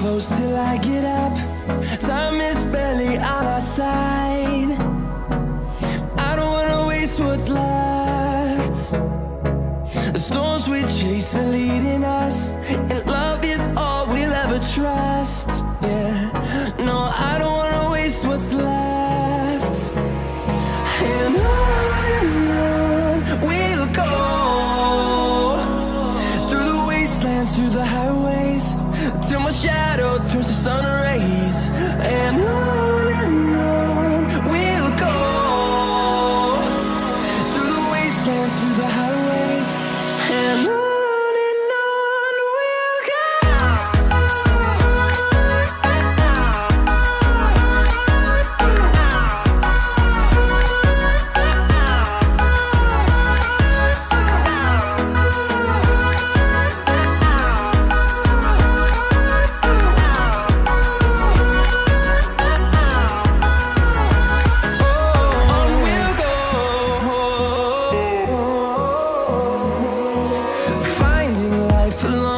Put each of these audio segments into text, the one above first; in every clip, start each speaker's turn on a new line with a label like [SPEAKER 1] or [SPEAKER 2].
[SPEAKER 1] close till I get up. Time is barely on our side. I don't wanna waste what's left. The storms we chase are leading us, and love is all we'll ever trust. Yeah, no, I don't wanna waste what's left. And on we'll go, through the wastelands, through the highways, till my shadow turns to sun rays. And on we'll go, through the wastelands, through the highways, and on we'll go.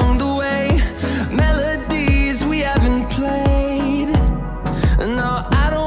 [SPEAKER 1] No, I don't